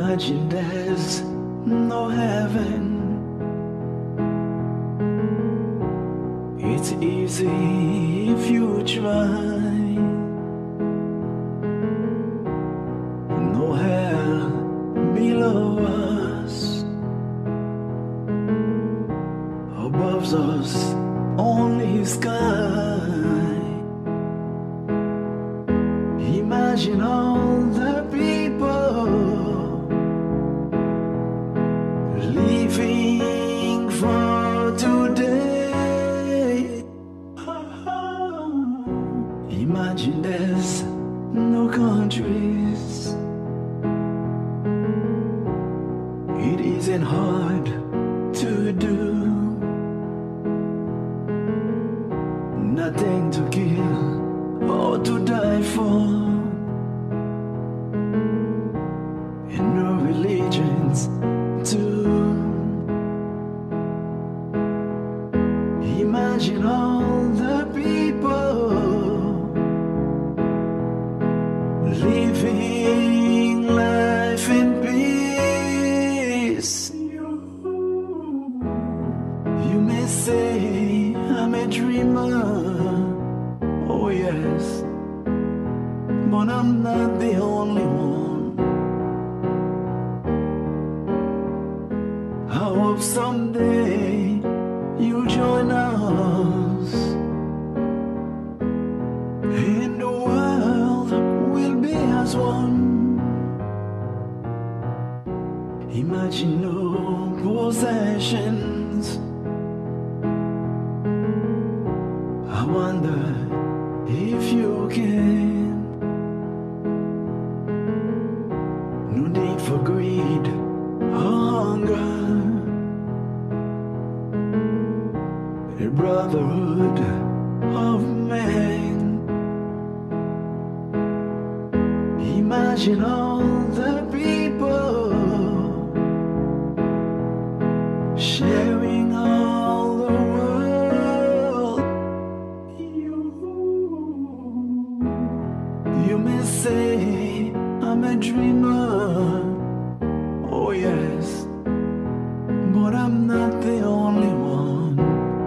Imagine there's no heaven. It's easy if you try. No hell below us. Above us, only sky. Imagine all the people living for today. Imagine there's no countries. It isn't hard to do. Nothing to kill or to die for. And no religions too. Imagine all the people living life in peace. You may say I'm a dreamer, oh yes, but I'm not the only one. I hope someday you'll join us, and the world will be as one. Imagine no possessions. I wonder if you can. No need for greed or hunger. A brotherhood of man. Imagine all the people sharing all the world. You may say I'm a dreamer, oh yes, but I'm not the only one.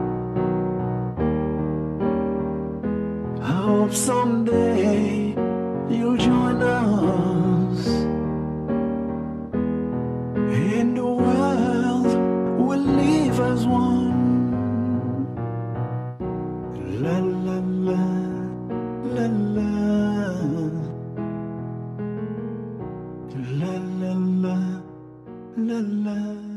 I hope someday you'll join us, and the world will live as one. La la la, la la, la la la, la la.